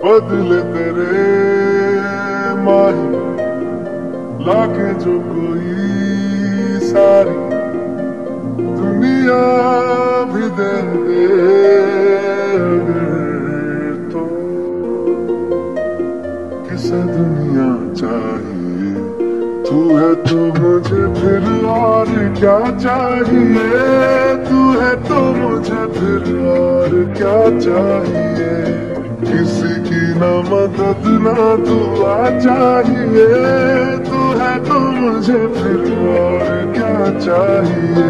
बदले तेरे माही लाके जो कोई सारी दुनिया भी दे दे अगर तो किसे दुनिया चाहिए। तू है तो मुझे फिर और क्या चाहिए। तू है तो मुझे फिर और क्या चाहिए। किसी की ना मदद ना दुआ चाहिए। तू है तो मुझे फिर और क्या चाहिए।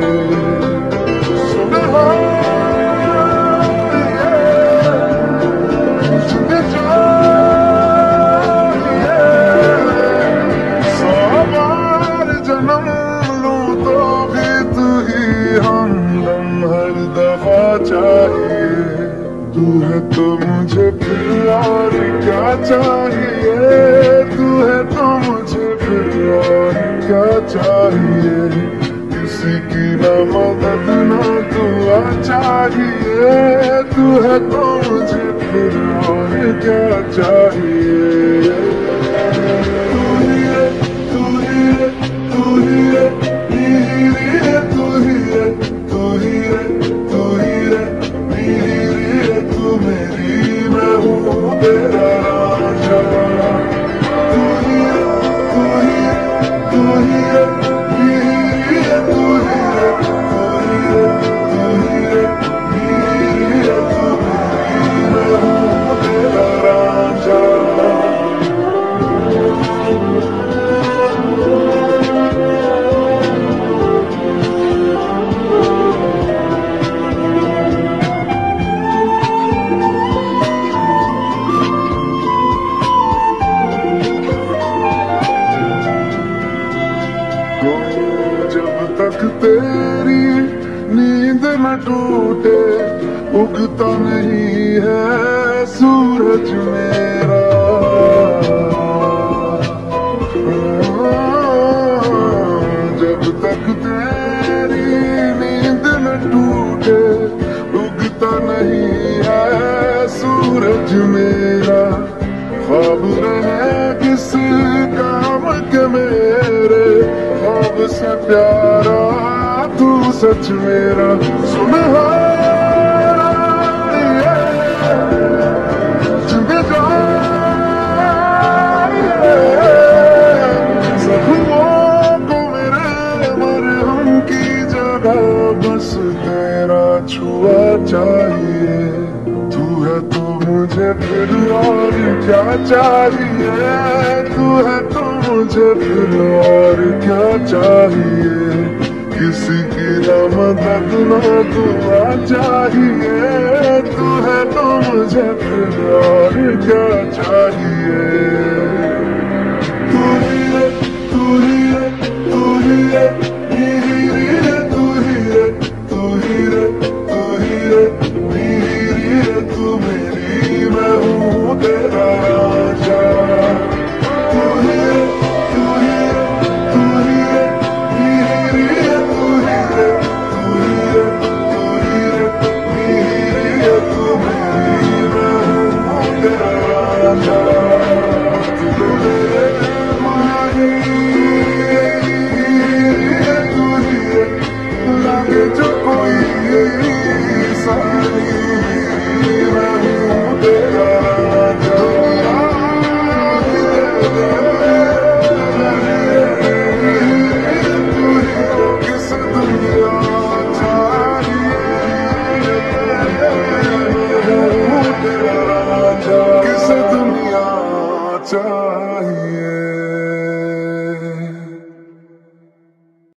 चाहिए तू है तो मुझे फिर और क्या चाहिए। तू है तो मुझे फिर और क्या चाहिए। किसी की ना मदद ना दुआ चाहिए। तू है तो मुझे फिर और क्या चाहिए। तू ही है तू ही है तू ही है तू ही है तू ही है तू ही है तू मेरी मैं हूँ तेरा राजा। तू ही है तू ही है तू ही है तू ही है तू ही है तू ही है तू मेरी मैं हूँ तेरा राजा। जब तक तेरी नींद न टूटे उगता नहीं है सूरज मेरा। जब तक तेरी नींद न टूटे उगता नहीं है सूरज मेरा। ख्वाब रहे किस काम के मेरे ख्वाब से प्यारा तू सच मेरा। सुन बस तेरा छुआ चाहिए। तू है तो मुझे फिर और क्या चाहिए। तू है तो मुझे फिर और क्या चाहिए। किसी की ना मदद ना दुआ चाहिए। तू है तो मुझे फिर और क्या चाहिए। तू ही है तू ही है तू ही है तू मेरी मैं हूँ तेरा राजा। तू ही है तू ही है तू ही है तू ही है तू ही है तू ही है तू मेरी मैं हूँ तेरा राजा।